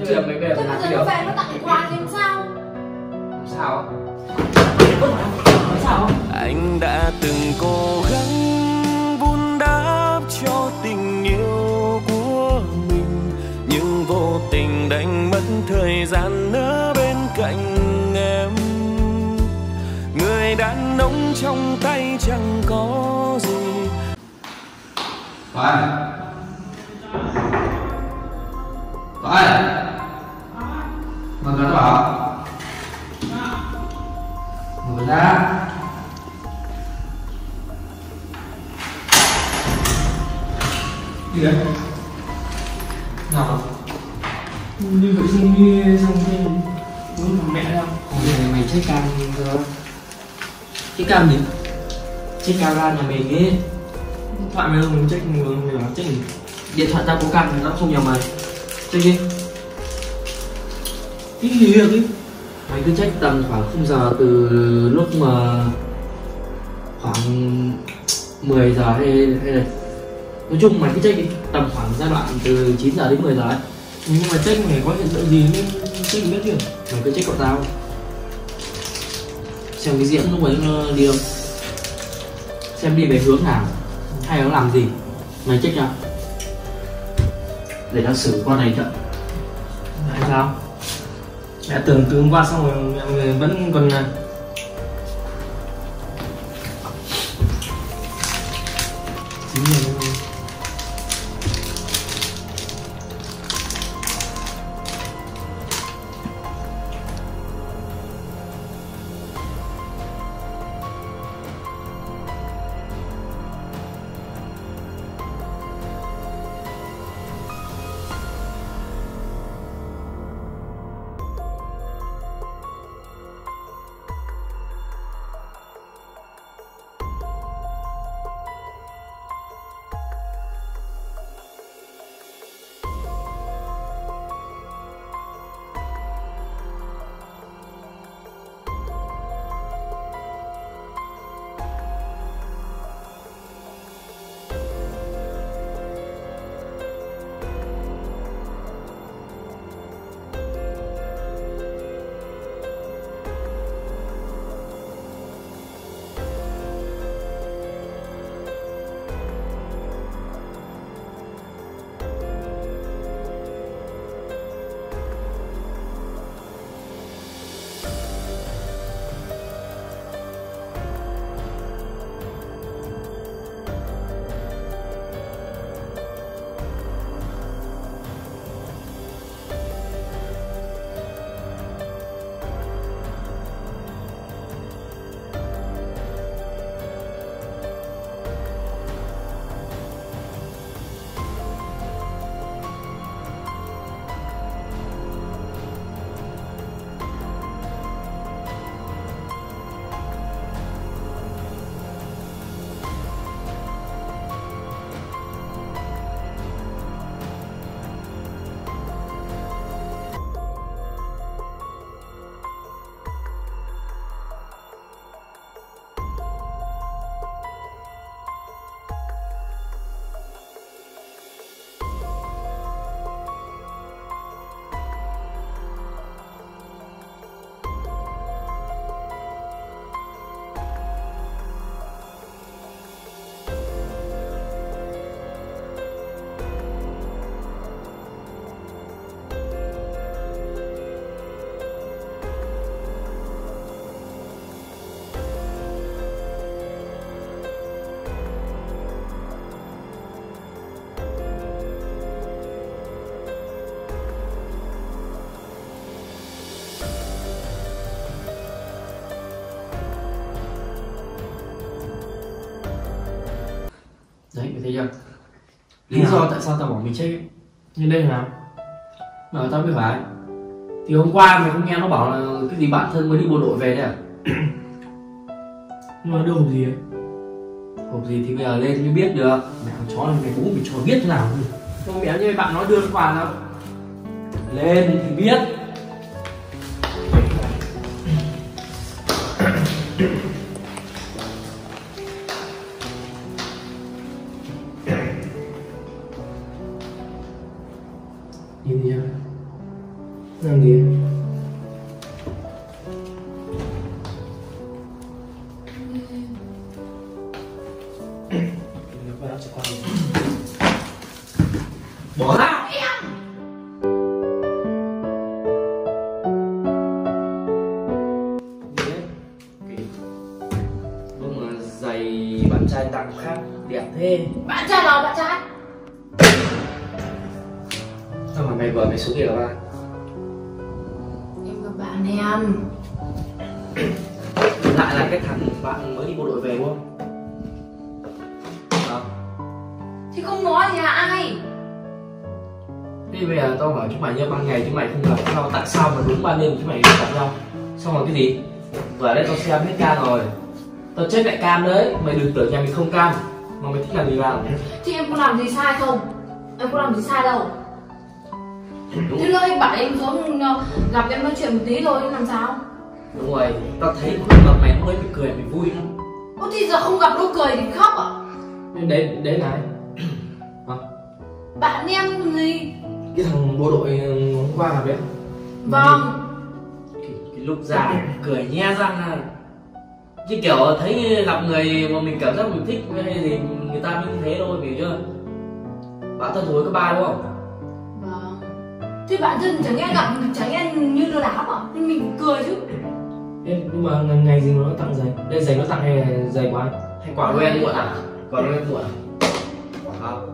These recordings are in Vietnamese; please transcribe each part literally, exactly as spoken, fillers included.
Chứ mấy bề thế làm bây gì giờ nó được. về nó tặng quà thì làm sao? Làm sao? Làm sao? Anh đã từng cố gắng vun đắp cho tình yêu của mình, nhưng vô tình đánh mất thời gian ở bên cạnh em. Người đàn ông trong tay chẳng có gì. Rồi. Rồi. Mở cửa vào. Mở ra. Gì đấy? Nào. Như vậy xong như xong như muốn làm mẹ đâu. Mày, mày check cam rồi. Check cam gì? Check camera nhà mình ấy. Điện thoại mày đâu mình check mình mình bảo check gì? Điện thoại tao có cam thì nó không nhầm mày. Check đi. Cái gì được ý? Mày cứ check tầm khoảng khung giờ từ lúc mà khoảng mười giờ hay hay là nói chung mày cứ check đi, tầm khoảng giai đoạn từ chín giờ đến mười giờ ấy. Nhưng mà check mày có hiện tượng gì nên check biết được. Mày cứ check cậu tao xem cái diễn lúc ấy nó đi đâu, xem đi về hướng nào hay nó làm gì, mày check ra để tao xử con này chậm. Tại sao? Mẹ tưởng từ hôm qua xong rồi mẹ người vẫn còn chính là đấy, mày thấy chưa? Lý do à? Tại sao tao bảo mày check ấy. như đây nào? Bảo tao biết phải. Thì hôm qua mày không nghe nó bảo là cái gì bạn thân mới đi bộ đội về đấy à? Nhưng mà đưa hộp gì ấy? Hộp gì thì bây giờ lên mới biết được. Mẹ con chó này mày bố mày cho biết thế nào. Không mẹ như bạn nó đưa cái quà đâu. Lên thì biết. Nhìn gì chưa? Làm gì? Bỏ ra. Giày bạn trai tặng khác đẹp thế. Bạn trai nào bạn trai? Sao mà mày vừa mày xuống kia là ba? Em gặp bạn em. Lại là cái thằng bạn mới đi bộ đội về đúng không? À. Thì không nói thì là ai? Thế bây giờ tao bảo chúng mày nhá, ban ngày chúng mày không gặp nhau, tại sao mà đúng ban đêm chúng mày gặp nhau? Xong rồi cái gì? Vừa đây tao xem hết cam rồi, tao check lại cam đấy, mày đừng tưởng nhà mình không cam mà mày thích làm gì làm. Thì em có làm gì sai không? Em có làm gì sai đâu. Đúng. Thế thôi bảo em xuống gặp em nói chuyện một tí thôi, làm sao? Đúng rồi, tao thấy khuôn mặt mày mới bị cười, mày vui lắm. Ô thì giờ không gặp đâu cười thì khóc à? Đấy, đấy là ai? À, Bạn em làm gì? cái thằng bộ đội hôm qua là biết. Vâng. Cái, cái lúc ra cười nhe răng à. Chứ kiểu thấy gặp người mà mình cảm giác mình thích hay gì người ta mới như thế thôi, hiểu chưa? Bạn thân thối có ba đúng không? Vâng. Thế bạn thân chẳng nghe gặp chẳng nghe như lừa đảo à? Nhưng mình cười chứ. Ê, nhưng mà ngày gì mà nó tặng giày? Đây giày nó tặng hay là giày của ai? Hay quả Noel muộn à? Quả Noel muộn à? Không.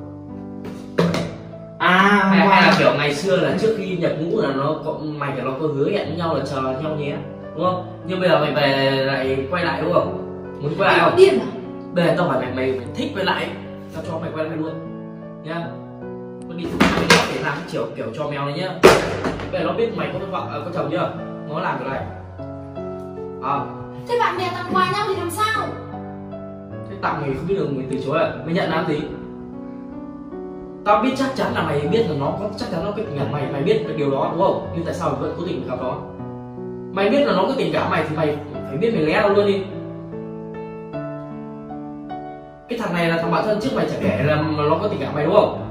À, hay, hay là kiểu ngày xưa là trước khi nhập ngũ là nó có, mày cả nó có hứa hẹn với nhau là chờ nhau nhé, đúng không? Nhưng bây giờ mày về lại quay lại đúng không? Muốn quay lại không? Điên à? Bây giờ tao hỏi mày, mày, mày thích quay lại, tao cho mày quay lại luôn nhá. Nó đi để làm kiểu kiểu cho mèo này nhá. Bây giờ nó biết mày có vợ có chồng chưa? Nó làm cái này. À. Thế bạn bè tặng quà nhau thì làm sao? Thế tặng mày không biết được mày từ chối à? Mày nhận làm gì? Tao biết chắc chắn là mày biết là nó có chắc chắn nó có tình cảm mày, mày biết cái điều đó đúng không? Nhưng tại sao mày vẫn cố tình gặp nó? Mày biết là nó có tình cảm mày thì mày phải biết mày lé nó luôn đi. Cái thằng này là thằng bạn thân trước mày chả kể là nó có tình cảm mày đúng không?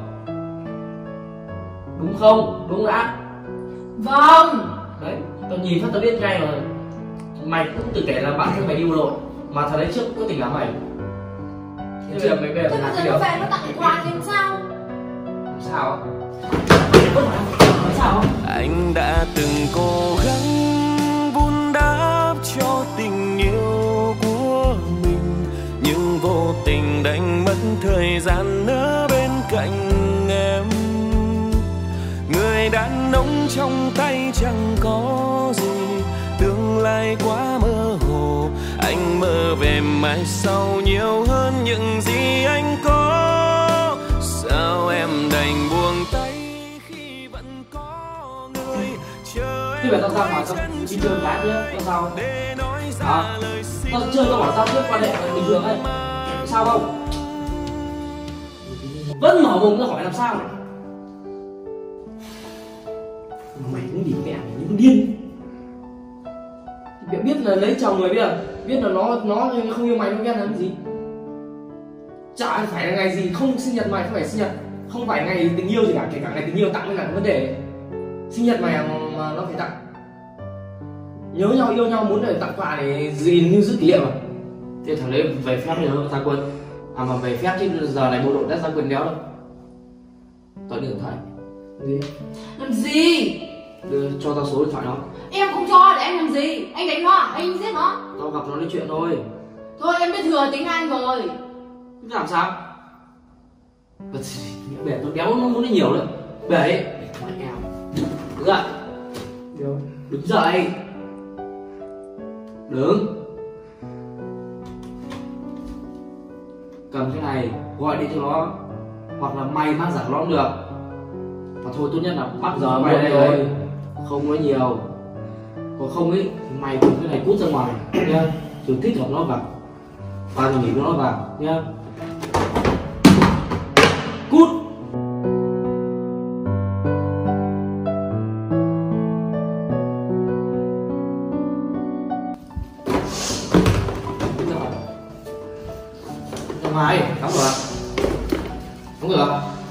Đúng không? Đúng đã. Vâng. Đấy, tao nhìn phát tao biết ngay mà. Mày cũng tự kể là bạn thân mày đi bộ đội mà thằng đấy trước có tình cảm mày. Thế bây giờ mày bây giờ Thế làm bây cái giờ điều nó về nó tặng quà thì làm sao? làm sao? Nói sao không? Anh đã từng cố gắng vun đắp cho tình yêu của mình, nhưng vô tình đánh mất thời gian ở bên cạnh em. Người đàn ông trong tay chẳng có gì, tương lai quá mơ hồ. Anh mơ về mai sau nhiều hơn những gì anh có. Sao em đành buông tay khi vẫn có người chờ em? Thế vậy tao sao mà tao đi chơi gái nhá, tao sao? À, tao chơi tao bảo tao tiếp quan hệ là bình thường ấy, sao không? Vẫn mở mồm ra hỏi làm sao? Mày cũng bị mẹ mày như điên. Mẹ biết là lấy chồng rồi, biết là biết là nó nó không yêu mày, nó ghen làm gì? Chả phải là ngày gì không sinh nhật mày không phải sinh nhật, không phải ngày tình yêu gì cả, kể cả ngày tình yêu tặng mới là vấn đề. Sinh nhật mày mà nó phải tặng. Nhớ nhau yêu nhau muốn để tặng quà để gì như giữ kỷ niệm à? Thế thằng đấy về phép bây giờ ra quân. À mà về phép chứ giờ này bộ đội đã ra quân đéo đâu. Tao điện thoại. Gì? Làm gì? Đưa cho tao số điện thoại nó. Em không cho để anh làm gì? Anh đánh nó, anh giết nó. Tao gặp nó nói chuyện thôi. Thôi em biết thừa tính anh rồi. Thế làm sao? Bể tao đéo nó muốn nó nhiều nữa. Bể mẹ em. Đứng dậy. Đứng dậy. Đứng. Cầm cái này gọi đi cho nó, hoặc là mày mang giả nó cũng được. Và thôi tốt nhất là bắt giờ mày đây rồi, không nói nhiều. Còn không ấy mày cầm cái này cút ra ngoài nha, rồi thích hợp nó vào, và nghỉ nó vào nha. Cút. Ra ngoài, đóng cửa. Đóng cửa.